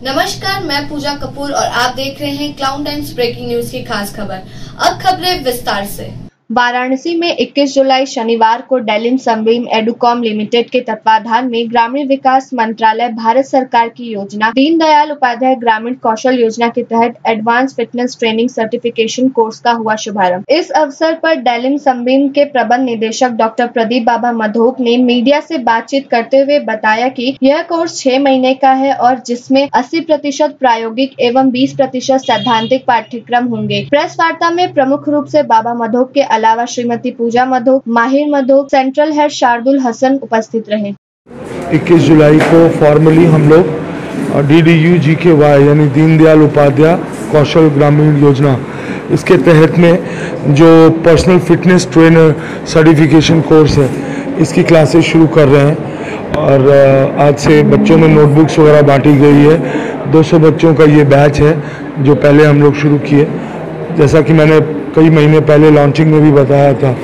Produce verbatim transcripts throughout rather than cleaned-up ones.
नमस्कार, मैं पूजा कपूर और आप देख रहे हैं क्लाउड टाइम्स ब्रेकिंग न्यूज की खास खबर। अब खबरें विस्तार से। वाराणसी में इक्कीस जुलाई शनिवार को डेलिम सनबीम एडुकॉम लिमिटेड के तत्वाधान में ग्रामीण विकास मंत्रालय भारत सरकार की योजना दीनदयाल उपाध्याय ग्रामीण कौशल योजना के तहत advance fitness training certification course का हुआ शुभारंभ। इस अवसर पर डेलिम सनबीम के प्रबंध निदेशक डॉक्टर प्रदीप बाबा मधोक ने मीडिया से बातचीत करते हुए बताया कि यह कोर्स छह महीने का है और जिसमें अस्सी प्रतिशत प्रायोगिक एवं बीस प्रतिशत सैद्धांतिक पाठ्यक्रम होंगे। प्रेस वार्ता में प्रमुख रूप से बाबा मधोक के अलावा श्रीमती पूजा मधोक, माहिर मधोक, सेंट्रल हेड शार्दुल हसन उपस्थित रहे। इक्कीस जुलाई को फॉर्मली हम लोग डी डी यू जी के वाई यानी दीनदयाल उपाध्याय कौशल ग्रामीण योजना, इसके तहत में जो personal fitness trainer certification course है, इसकी क्लासेस शुरू कर रहे हैं। और आज से बच्चों में नोटबुक्स वगैरह बांटी गई है। दो सौ बच्चों का ये बैच है जो पहले हम लोग शुरू किए, जैसा कि मैंने कई महीने पहले लॉन्चिंग में भी बताया था।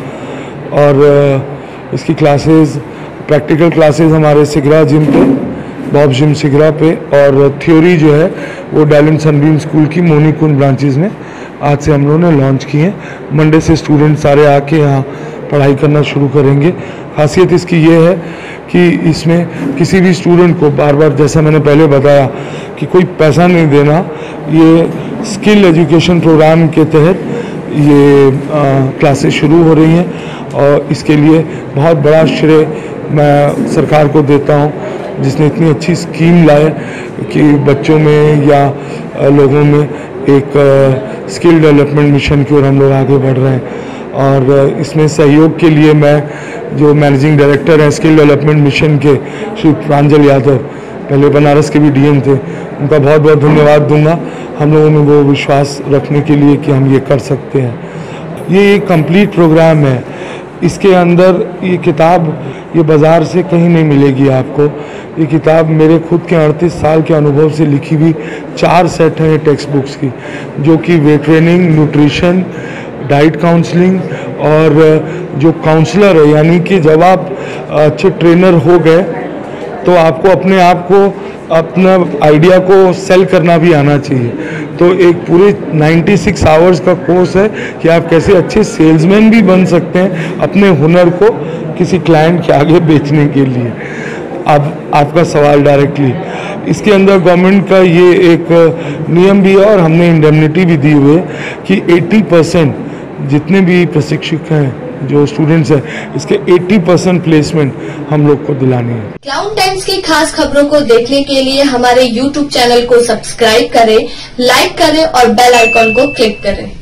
और इसकी क्लासेस, प्रैक्टिकल क्लासेस हमारे सिगरा जिम पे, बॉब जिम सिगरा पे, और थ्योरी जो है वो डेलिम सनबीम स्कूल की मोनीकुंड ब्रांचेस में आज से हम लोगों ने लॉन्च किए हैं। मंडे से स्टूडेंट सारे आके यहाँ पढ़ाई करना शुरू करेंगे। खासियत इसकी ये है कि इसमें किसी भी स्टूडेंट को बार बार, जैसा मैंने पहले बताया, कि कोई पैसा नहीं देना। ये स्किल एजुकेशन प्रोग्राम के तहत ये क्लासेस शुरू हो रही हैं और इसके लिए बहुत बड़ा श्रेय मैं सरकार को देता हूं, जिसने इतनी अच्छी स्कीम लाए कि बच्चों में या लोगों में एक स्किल डेवलपमेंट मिशन की ओर हम लोग आगे बढ़ रहे हैं। और इसमें सहयोग के लिए मैं, जो मैनेजिंग डायरेक्टर हैं स्किल डेवलपमेंट मिशन के, श्री प्रांजल यादव, पहले बनारस के भी डी एम थे, उनका बहुत बहुत धन्यवाद दूंगा हम लोगों में वो विश्वास रखने के लिए कि हम ये कर सकते हैं। ये एक कंप्लीट प्रोग्राम है। इसके अंदर ये किताब ये बाज़ार से कहीं नहीं मिलेगी आपको। ये किताब मेरे खुद के अड़तीस साल के अनुभव से लिखी हुई चार सेट हैं टेक्स्ट बुक्स की, जो कि weight training, nutrition, diet counselling और जो काउंसलर है, यानी कि जब आप अच्छे ट्रेनर हो गए तो आपको अपने आप को, अपना आइडिया को सेल करना भी आना चाहिए। तो एक पूरे छियानवे आवर्स का कोर्स है कि आप कैसे अच्छे सेल्समैन भी बन सकते हैं अपने हुनर को किसी क्लाइंट के आगे बेचने के लिए। अब आपका सवाल डायरेक्टली, इसके अंदर गवर्नमेंट का ये एक नियम भी है और हमने इंडेमनिटी भी दी हुई है कि अस्सी परसेंट जितने भी प्रशिक्षक हैं, जो स्टूडेंट्स हैं, इसके अस्सी परसेंट प्लेसमेंट हम लोग को दिलानी है। क्लाउड टाइम्स की खास खबरों को देखने के लिए हमारे यूट्यूब चैनल को सब्सक्राइब करें, लाइक करें और बेल आइकॉन को क्लिक करें।